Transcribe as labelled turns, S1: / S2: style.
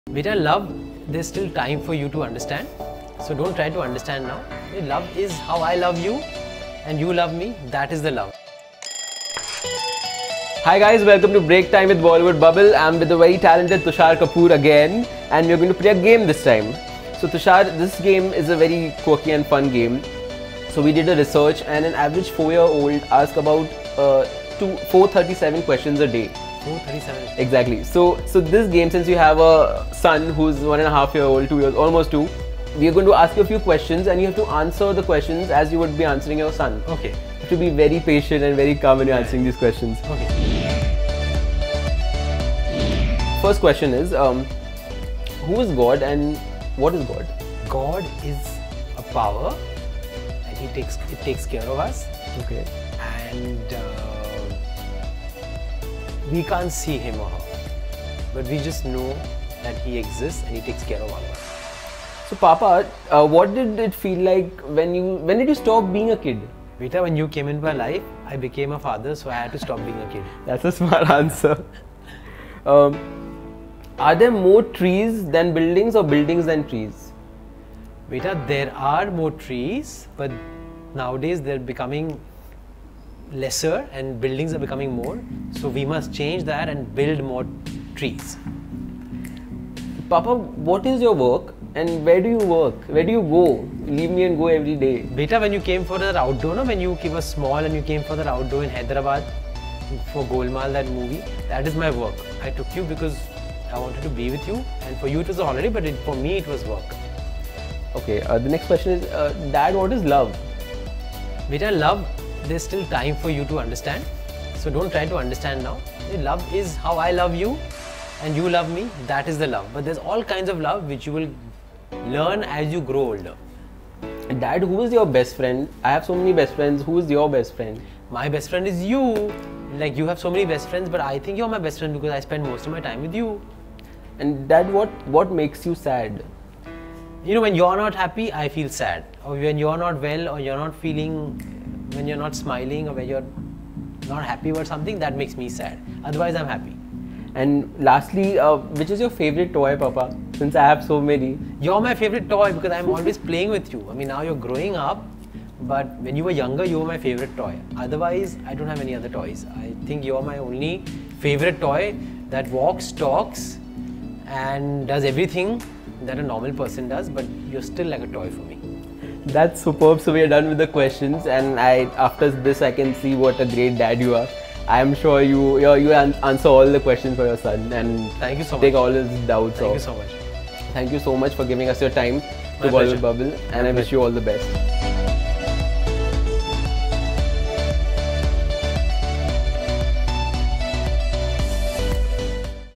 S1: Beta, love, there's still time for you to understand. So don't try to understand now. Love is how I love you and you love me. That is the love.
S2: Hi guys, welcome to Break Time with Bollywood Bubble. I'm with the very talented Tusshar Kapoor again, and we're going to play a game this time. So Tushar, this game is a very quirky and fun game. So we did a research, and an average 4-year-old asks about 437 questions a day.
S1: 437.
S2: Exactly. So this game, since you have a son who's 1.5 years old, 2 years, almost 2, we are going to ask you a few questions, and you have to answer the questions as you would be answering your son.
S1: Okay.
S2: You have to be very patient and very calm when you're answering these questions.
S1: Okay.
S2: First question is, who is God and what is God?
S1: God is a power, and it takes care of us.
S2: Okay.
S1: And we can't see him or her, but we just know that he exists and he takes care of all of us.
S2: So Papa, what did it feel like when did you stop being a kid?
S1: Beta, when you came into my life, I became a father, so I had to stop being a kid.
S2: That's a smart answer. Are there more trees than buildings or buildings than trees?
S1: Beta, there are more trees, but nowadays they're becoming lesser and buildings are becoming more. So we must change that and build more trees.
S2: Papa, what is your work and where do you work? Where do you go? Leave me and go every day.
S1: Beta, when you came for the outdoor, no? When you were small and you came for the outdoor in Hyderabad for Golmaal, that movie, that is my work. I took you because I wanted to be with you, and for you it was a holiday, but for me it was work.
S2: Okay, the next question is, Dad, what is love?
S1: Beta, love, there's still time for you to understand. So don't try to understand now. Love is how I love you and you love me. That is the love. But there's all kinds of love which you will learn as you grow older.
S2: Dad, who is your best friend? I have so many best friends. Who is your best friend?
S1: My best friend is you. Like, you have so many best friends, but I think you're my best friend because I spend most of my time with you.
S2: And Dad, what makes you sad?
S1: You know, when you're not happy, I feel sad. Or when you're not well, or you're not feeling, when you're not smiling, or when you're not happy about something, that makes me sad. Otherwise, I'm happy.
S2: And lastly, which is your favorite toy, Papa? Since I have so many.
S1: You're my favorite toy because I'm always playing with you. I mean, now you're growing up, but when you were younger, you were my favorite toy. Otherwise, I don't have any other toys. I think you're my only favorite toy that walks, talks, and does everything that a normal person does, but you're still like a toy for me.
S2: That's superb. So we are done with the questions, and after this I can see what a great dad you are. I am sure you answer all the questions for your son, and
S1: thank you so much.
S2: Take all his doubts
S1: Thank
S2: off.
S1: you so much.
S2: Thank you so much for giving us your time to
S1: My pleasure.
S2: Bollywood Bubble, and I wish you all the best.